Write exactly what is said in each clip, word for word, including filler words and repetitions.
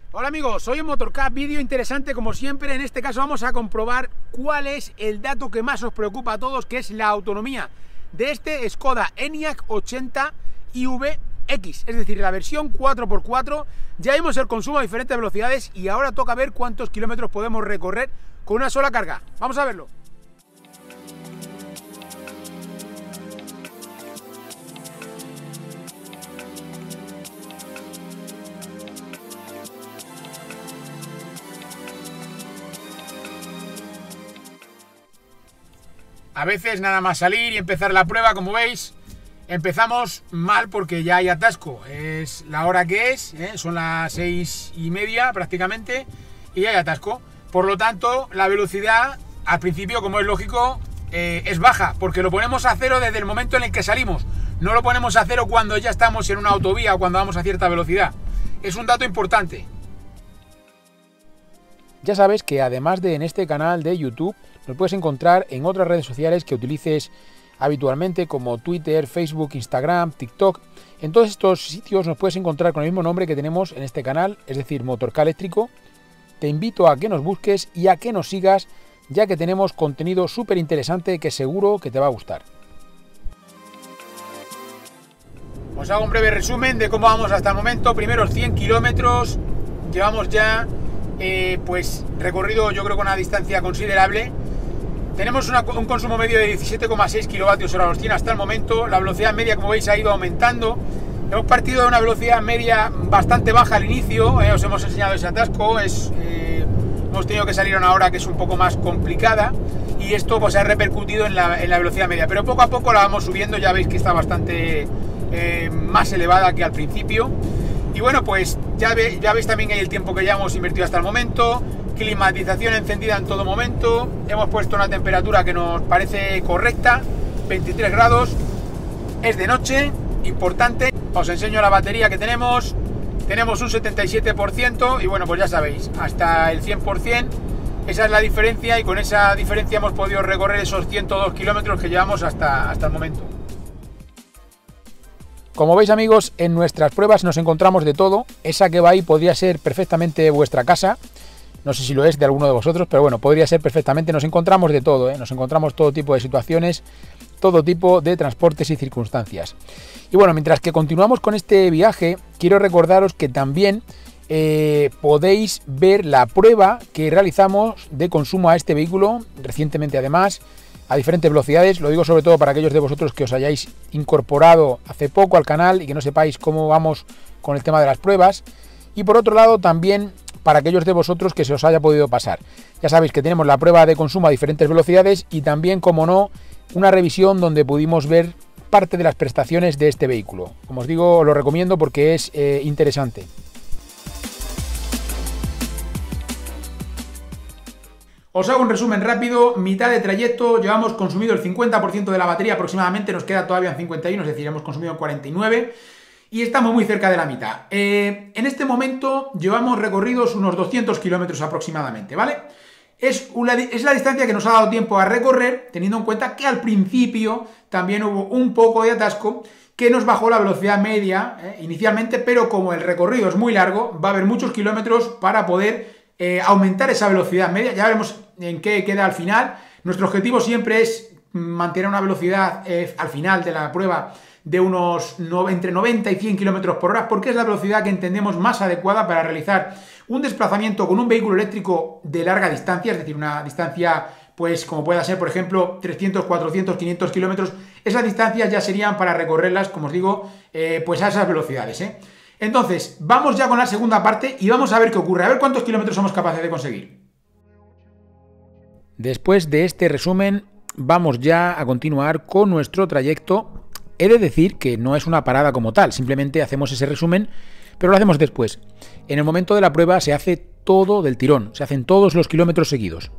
Hola amigos, soy en Motorcap, vídeo interesante como siempre. En este caso vamos a comprobar cuál es el dato que más os preocupa a todos, que es la autonomía de este Skoda Enyaq ochenta I V X, es decir, la versión cuatro por cuatro. Ya vimos el consumo a diferentes velocidades y ahora toca ver cuántos kilómetros podemos recorrer con una sola carga. Vamos a verlo. A veces nada más salir y empezar la prueba, como veis, empezamos mal porque ya hay atasco. Es la hora que es, ¿eh? Son las seis y media prácticamente y ya hay atasco. Por lo tanto, la velocidad al principio, como es lógico, eh, es baja, porque lo ponemos a cero desde el momento en el que salimos. No lo ponemos a cero cuando ya estamos en una autovía o cuando vamos a cierta velocidad. Es un dato importante. Ya sabes que además de en este canal de YouTube, nos puedes encontrar en otras redes sociales que utilices habitualmente como Twitter, Facebook, Instagram, TikTok. En todos estos sitios nos puedes encontrar con el mismo nombre que tenemos en este canal, es decir, Motorcap Eléctrico. Te invito a que nos busques y a que nos sigas, ya que tenemos contenido súper interesante que seguro que te va a gustar. Os hago un breve resumen de cómo vamos hasta el momento. Primeros cien kilómetros, llevamos ya eh, pues recorrido yo creo con una distancia considerable. Tenemos una, un consumo medio de diecisiete coma seis kilovatios hora los cien hasta el momento. La velocidad media, como veis, ha ido aumentando. Hemos partido de una velocidad media bastante baja al inicio, eh, os hemos enseñado ese atasco, es, eh, hemos tenido que salir a una hora que es un poco más complicada y esto pues ha repercutido en la, en la velocidad media, pero poco a poco la vamos subiendo, ya veis que está bastante eh, más elevada que al principio. Y bueno, pues ya, ve, ya veis también ahí el tiempo que ya hemos invertido hasta el momento. Climatización encendida en todo momento, hemos puesto una temperatura que nos parece correcta, veintitrés grados, es de noche, importante. Os enseño la batería que tenemos, tenemos un setenta y siete por ciento y bueno, pues ya sabéis, hasta el cien por cien, esa es la diferencia y con esa diferencia hemos podido recorrer esos ciento dos kilómetros que llevamos hasta, hasta el momento. Como veis amigos, en nuestras pruebas nos encontramos de todo. Esa que va ahí podría ser perfectamente vuestra casa. No sé si lo es de alguno de vosotros, pero bueno, podría ser perfectamente. Nos encontramos de todo, ¿eh? Nos encontramos todo tipo de situaciones, todo tipo de transportes y circunstancias. Y bueno, mientras que continuamos con este viaje, quiero recordaros que también eh, podéis ver la prueba que realizamos de consumo a este vehículo, recientemente además, a diferentes velocidades. Lo digo sobre todo para aquellos de vosotros que os hayáis incorporado hace poco al canal y que no sepáis cómo vamos con el tema de las pruebas. Y por otro lado también para aquellos de vosotros que se os haya podido pasar. Ya sabéis que tenemos la prueba de consumo a diferentes velocidades y también, como no, una revisión donde pudimos ver parte de las prestaciones de este vehículo. Como os digo, os lo recomiendo porque es eh, interesante. Os hago un resumen rápido, mitad de trayecto, llevamos consumido el cincuenta por ciento de la batería aproximadamente, nos queda todavía en cincuenta y uno, es decir, hemos consumido cuarenta y nueve y estamos muy cerca de la mitad. Eh, en este momento llevamos recorridos unos doscientos kilómetros aproximadamente, ¿vale? Es, una, es la distancia que nos ha dado tiempo a recorrer, teniendo en cuenta que al principio también hubo un poco de atasco que nos bajó la velocidad media eh, inicialmente, pero como el recorrido es muy largo, va a haber muchos kilómetros para poder eh, aumentar esa velocidad media. Ya veremos en qué queda al final. Nuestro objetivo siempre es mantener una velocidad eh, al final de la prueba de unos no, entre noventa y cien kilómetros por hora, porque es la velocidad que entendemos más adecuada para realizar un desplazamiento con un vehículo eléctrico de larga distancia, es decir, una distancia, pues como pueda ser, por ejemplo, trescientos, cuatrocientos, quinientos kilómetros. Esas distancias ya serían para recorrerlas, como os digo, eh, pues a esas velocidades, ¿eh? Entonces, vamos ya con la segunda parte y vamos a ver qué ocurre, a ver cuántos kilómetros somos capaces de conseguir. Después de este resumen, vamos ya a continuar con nuestro trayecto. He de decir que no es una parada como tal, simplemente hacemos ese resumen, pero lo hacemos después. En el momento de la prueba se hace todo del tirón, se hacen todos los kilómetros seguidos.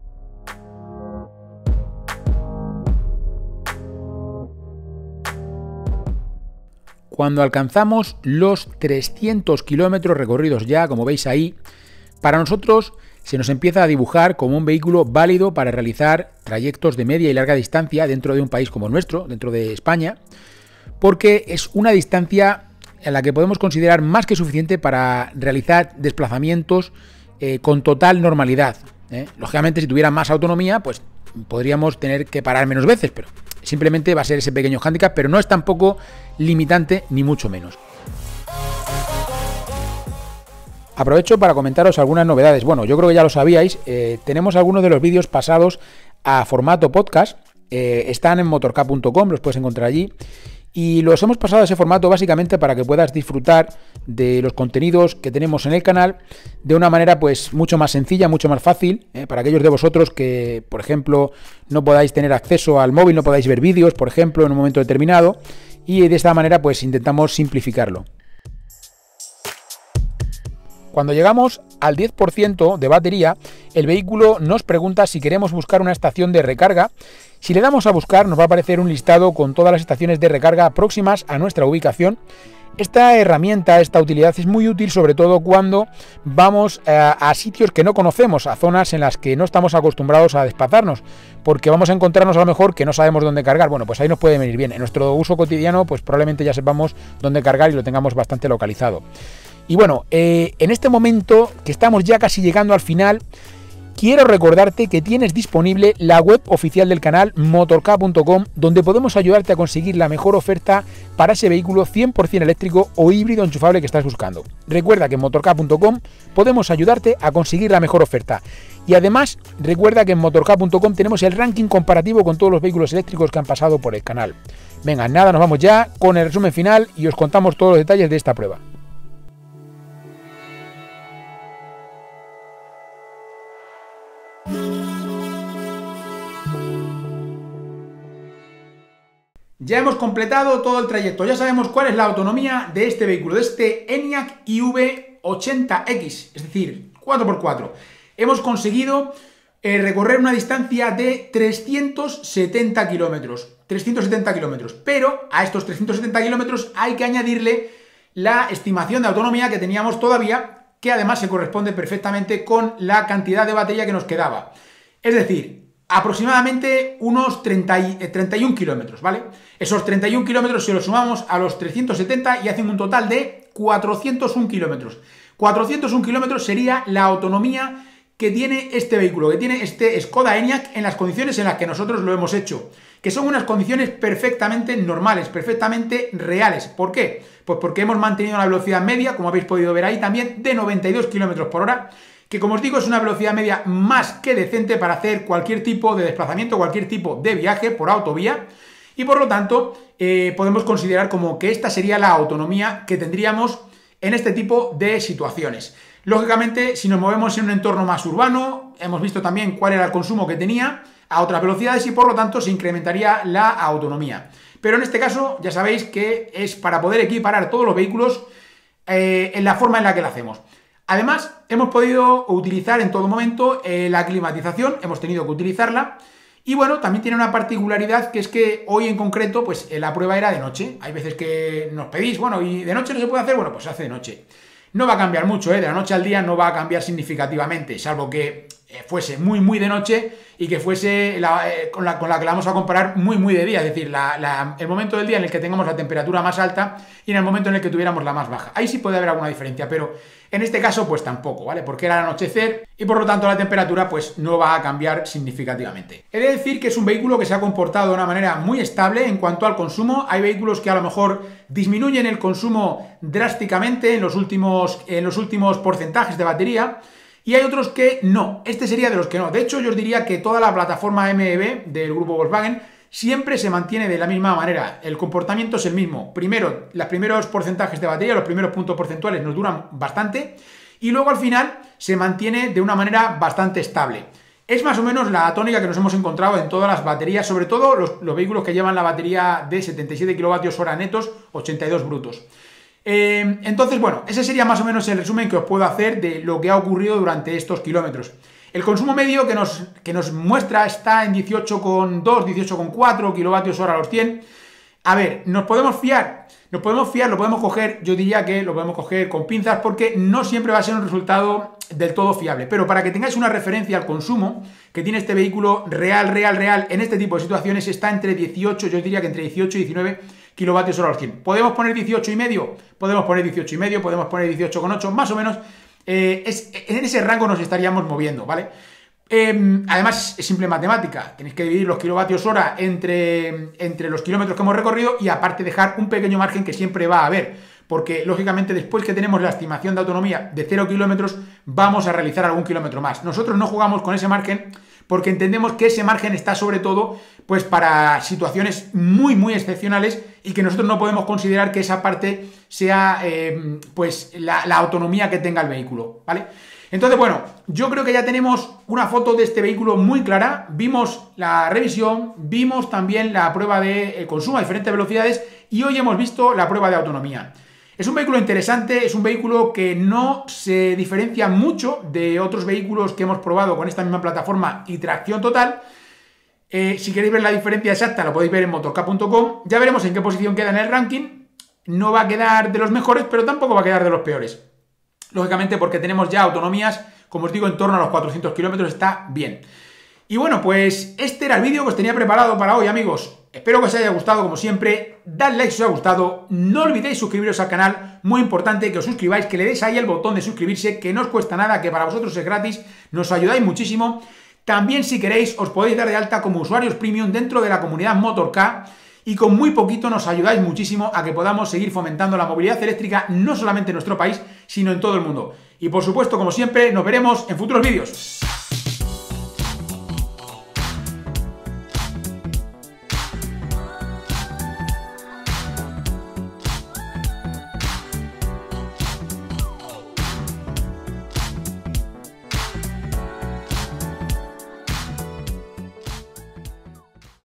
Cuando alcanzamos los trescientos kilómetros recorridos ya, como veis ahí, para nosotros se nos empieza a dibujar como un vehículo válido para realizar trayectos de media y larga distancia dentro de un país como el nuestro, dentro de España, porque es una distancia en la que podemos considerar más que suficiente para realizar desplazamientos eh, con total normalidad. ¿eh? Lógicamente, si tuviera más autonomía, pues podríamos tener que parar menos veces, pero simplemente va a ser ese pequeño hándicap, pero no es tampoco limitante ni mucho menos. Aprovecho para comentaros algunas novedades. Bueno, yo creo que ya lo sabíais, eh, tenemos algunos de los vídeos pasados a formato podcast, eh, están en motork punto com, los puedes encontrar allí, y los hemos pasado a ese formato básicamente para que puedas disfrutar de los contenidos que tenemos en el canal de una manera pues mucho más sencilla, mucho más fácil, eh, para aquellos de vosotros que, por ejemplo, no podáis tener acceso al móvil, no podáis ver vídeos, por ejemplo, en un momento determinado, y de esta manera pues intentamos simplificarlo. Cuando llegamos al diez por ciento de batería, el vehículo nos pregunta si queremos buscar una estación de recarga. Si le damos a buscar, nos va a aparecer un listado con todas las estaciones de recarga próximas a nuestra ubicación. Esta herramienta, esta utilidad es muy útil, sobre todo cuando vamos a, a sitios que no conocemos, a zonas en las que no estamos acostumbrados a desplazarnos, porque vamos a encontrarnos a lo mejor que no sabemos dónde cargar. Bueno, pues ahí nos puede venir bien. En nuestro uso cotidiano, pues probablemente ya sepamos dónde cargar y lo tengamos bastante localizado. Y bueno, eh, en este momento que estamos ya casi llegando al final, quiero recordarte que tienes disponible la web oficial del canal motork punto com, donde podemos ayudarte a conseguir la mejor oferta para ese vehículo cien por cien eléctrico o híbrido enchufable que estás buscando. Recuerda que en motork punto com podemos ayudarte a conseguir la mejor oferta. Y además, recuerda que en motork punto com tenemos el ranking comparativo con todos los vehículos eléctricos que han pasado por el canal. Venga, nada, nos vamos ya con el resumen final y os contamos todos los detalles de esta prueba. Ya hemos completado todo el trayecto, ya sabemos cuál es la autonomía de este vehículo, de este ENIAC I V ochenta X, es decir, cuatro por cuatro. Hemos conseguido eh, recorrer una distancia de trescientos setenta kilómetros, trescientos setenta kilómetros, pero a estos trescientos setenta kilómetros hay que añadirle la estimación de autonomía que teníamos todavía, que además se corresponde perfectamente con la cantidad de batería que nos quedaba. Es decir, aproximadamente unos treinta y, eh, treinta y un kilómetros, ¿vale? Esos treinta y un kilómetros se los sumamos a los trescientos setenta y hacen un total de cuatrocientos un kilómetros. cuatrocientos un kilómetros sería la autonomía que tiene este vehículo, que tiene este Skoda Enyaq en las condiciones en las que nosotros lo hemos hecho, que son unas condiciones perfectamente normales, perfectamente reales. ¿Por qué? Pues porque hemos mantenido una velocidad media, como habéis podido ver ahí también, de noventa y dos kilómetros por hora, que como os digo es una velocidad media más que decente para hacer cualquier tipo de desplazamiento, cualquier tipo de viaje por autovía, y por lo tanto eh, podemos considerar como que esta sería la autonomía que tendríamos en este tipo de situaciones. Lógicamente, si nos movemos en un entorno más urbano, hemos visto también cuál era el consumo que tenía a otras velocidades y por lo tanto se incrementaría la autonomía. Pero en este caso ya sabéis que es para poder equiparar todos los vehículos eh, en la forma en la que lo hacemos. Además, hemos podido utilizar en todo momento eh, la climatización, hemos tenido que utilizarla. Y bueno, también tiene una particularidad que es que hoy en concreto, pues la prueba era de noche. Hay veces que nos pedís, bueno, ¿y de noche no se puede hacer? Bueno, pues se hace de noche. No va a cambiar mucho, ¿eh? De la noche al día no va a cambiar significativamente, salvo que eh, fuese muy, muy de noche y que fuese la, eh, con, la, con la que la vamos a comparar muy, muy de día. Es decir, la, la, el momento del día en el que tengamos la temperatura más alta y en el momento en el que tuviéramos la más baja. Ahí sí puede haber alguna diferencia, pero en este caso pues tampoco, ¿vale? Porque era el anochecer y por lo tanto la temperatura pues no va a cambiar significativamente. He de decir que es un vehículo que se ha comportado de una manera muy estable en cuanto al consumo. Hay vehículos que a lo mejor disminuyen el consumo drásticamente en los últimos, en los últimos porcentajes de batería y hay otros que no. Este sería de los que no. De hecho, yo os diría que toda la plataforma M E B del grupo Volkswagen siempre se mantiene de la misma manera, el comportamiento es el mismo. Primero, los primeros porcentajes de batería, los primeros puntos porcentuales nos duran bastante y luego al final se mantiene de una manera bastante estable. Es más o menos la tónica que nos hemos encontrado en todas las baterías, sobre todo los, los vehículos que llevan la batería de setenta y siete kilovatios hora netos, ochenta y dos brutos. Eh, entonces, bueno, ese sería más o menos el resumen que os puedo hacer de lo que ha ocurrido durante estos kilómetros. El consumo medio que nos, que nos muestra está en dieciocho coma dos, dieciocho coma cuatro kilovatios hora a los cien. A ver, ¿nos podemos fiar? Nos podemos fiar, lo podemos coger, yo diría que lo podemos coger con pinzas porque no siempre va a ser un resultado del todo fiable. Pero para que tengáis una referencia al consumo que tiene este vehículo real, real, real, en este tipo de situaciones está entre dieciocho, yo diría que entre dieciocho y diecinueve kilovatios hora al cien. ¿Podemos poner dieciocho y medio? Podemos poner dieciocho y medio, podemos poner dieciocho coma ocho, más o menos. Eh, es, en ese rango nos estaríamos moviendo, ¿vale? Eh, además, es simple matemática. Tenéis que dividir los kilovatios hora entre, entre los kilómetros que hemos recorrido y aparte dejar un pequeño margen que siempre va a haber. Porque, lógicamente, después que tenemos la estimación de autonomía de cero kilómetros, vamos a realizar algún kilómetro más. Nosotros no jugamos con ese margen porque entendemos que ese margen está sobre todo pues para situaciones muy, muy excepcionales y que nosotros no podemos considerar que esa parte sea eh, pues la, la autonomía que tenga el vehículo, ¿vale? Entonces, bueno, yo creo que ya tenemos una foto de este vehículo muy clara. Vimos la revisión, vimos también la prueba de consumo a diferentes velocidades y hoy hemos visto la prueba de autonomía. Es un vehículo interesante, es un vehículo que no se diferencia mucho de otros vehículos que hemos probado con esta misma plataforma y tracción total. Eh, si queréis ver la diferencia exacta, lo podéis ver en motorcar punto com. Ya veremos en qué posición queda en el ranking. No va a quedar de los mejores, pero tampoco va a quedar de los peores. Lógicamente porque tenemos ya autonomías, como os digo, en torno a los cuatrocientos kilómetros, está bien. Y bueno, pues este era el vídeo que os tenía preparado para hoy, amigos. Espero que os haya gustado, como siempre. Dad like si os ha gustado. No olvidéis suscribiros al canal. Muy importante que os suscribáis, que le deis ahí el botón de suscribirse, que no os cuesta nada, que para vosotros es gratis. Nos ayudáis muchísimo. También, si queréis, os podéis dar de alta como usuarios premium dentro de la comunidad Motorcar. Y con muy poquito nos ayudáis muchísimo a que podamos seguir fomentando la movilidad eléctrica, no solamente en nuestro país, sino en todo el mundo. Y por supuesto, como siempre, nos veremos en futuros vídeos.